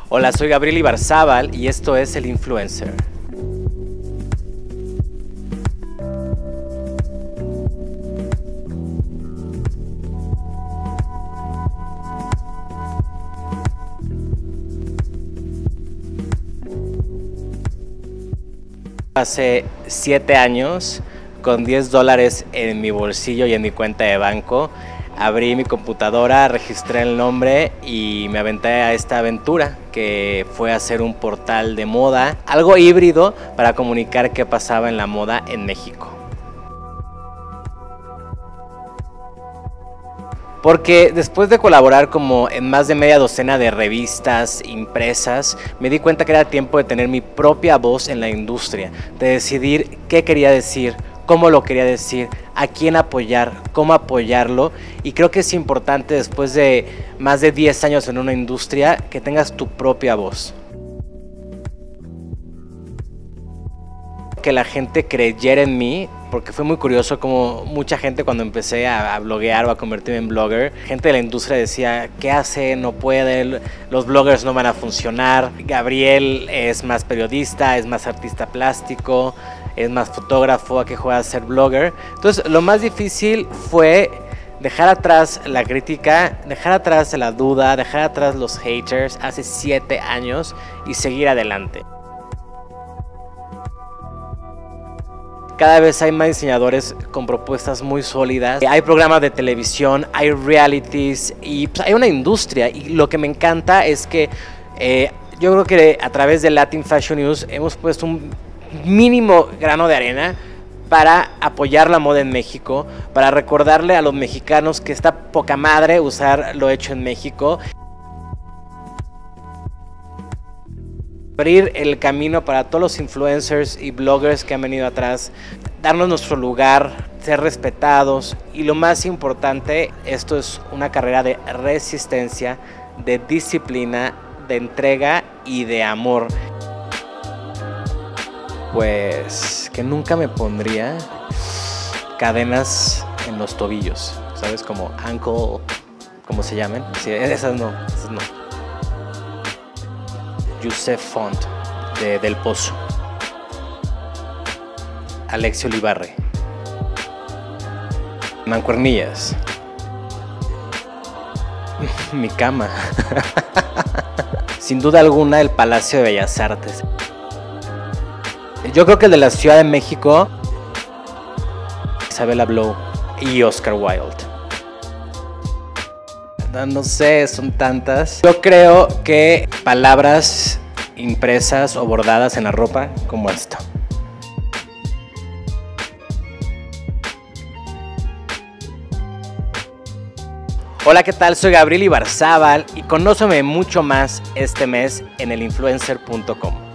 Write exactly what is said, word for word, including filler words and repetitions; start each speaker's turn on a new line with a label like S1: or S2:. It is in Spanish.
S1: Hola, soy Gabriel Ibarzábal y esto es El Influencer. Hace siete años, con diez dólares en mi bolsillo y en mi cuenta de banco, abrí mi computadora, registré el nombre y me aventé a esta aventura que fue hacer un portal de moda, algo híbrido para comunicar qué pasaba en la moda en México. Porque después de colaborar como en más de media docena de revistas impresas, me di cuenta que era tiempo de tener mi propia voz en la industria, de decidir qué quería decir, cómo lo quería decir, a quién apoyar, cómo apoyarlo, y creo que es importante después de más de diez años en una industria que tengas tu propia voz. Que la gente creyera en mí, porque fue muy curioso como mucha gente cuando empecé a, a bloguear o a convertirme en blogger, gente de la industria decía, ¿qué hace? No puede, los bloggers no van a funcionar, Gabriel es más periodista, es más artista plástico, es más fotógrafo, ¿a qué juega a ser blogger? Entonces lo más difícil fue dejar atrás la crítica, dejar atrás la duda, dejar atrás los haters hace siete años y seguir adelante. Cada vez hay más diseñadores con propuestas muy sólidas. Hay programas de televisión, hay realities y pues, hay una industria. Y lo que me encanta es que eh, yo creo que a través de Latin Fashion News hemos puesto un mínimo grano de arena para apoyar la moda en México, para recordarle a los mexicanos que está poca madre usar lo hecho en México. Abrir el camino para todos los influencers y bloggers que han venido atrás, darnos nuestro lugar, ser respetados y lo más importante, esto es una carrera de resistencia, de disciplina, de entrega y de amor. Pues que nunca me pondría cadenas en los tobillos, ¿sabes? Como ankle, ¿cómo se llaman? Sí, esas no, esas no. Joseph Font, de Del Pozo. Alexio Libarre. Mancuernillas. Mi cama. Sin duda alguna, el Palacio de Bellas Artes. Yo creo que el de la Ciudad de México, Isabella Blow y Oscar Wilde. No sé, son tantas. Yo creo que palabras impresas o bordadas en la ropa como esto. Hola, ¿qué tal? Soy Gabriel Ibarzábal y conóceme mucho más este mes en el influencer punto com.